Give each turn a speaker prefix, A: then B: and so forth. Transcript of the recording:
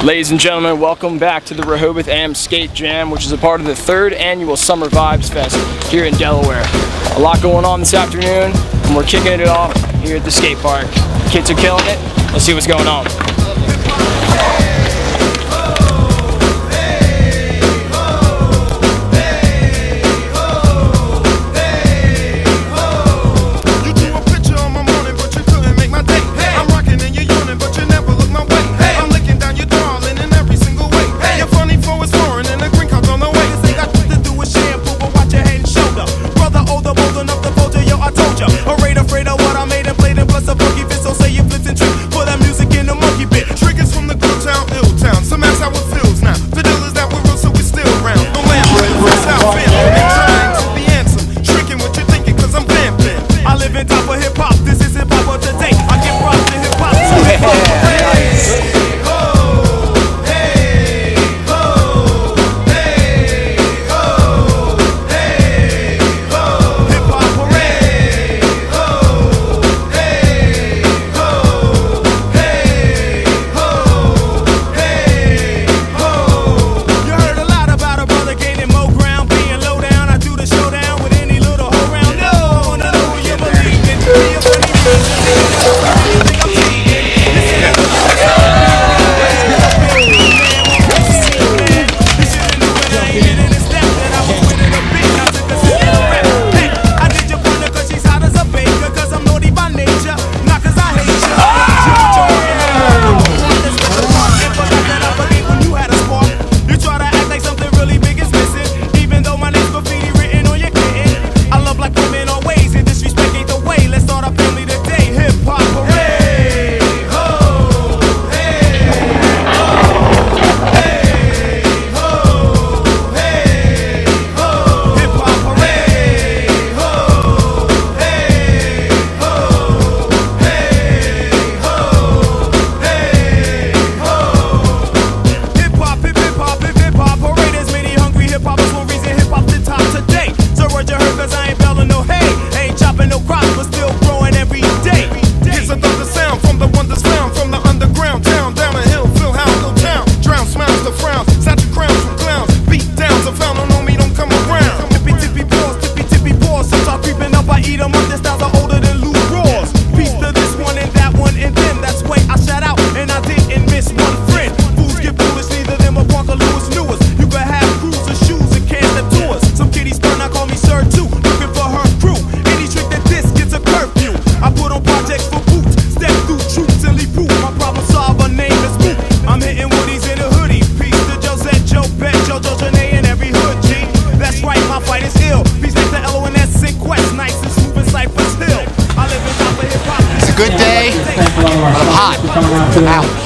A: Ladies and gentlemen, welcome back to the Rehoboth Am Skate Jam, which is a part of the 3rd annual Summer Vibes Fest here in Delaware. A lot going on this afternoon, and we're kicking it off here at the skate park. Kids are killing it. Let's see what's going on.
B: Good day, but I'm hot. Out.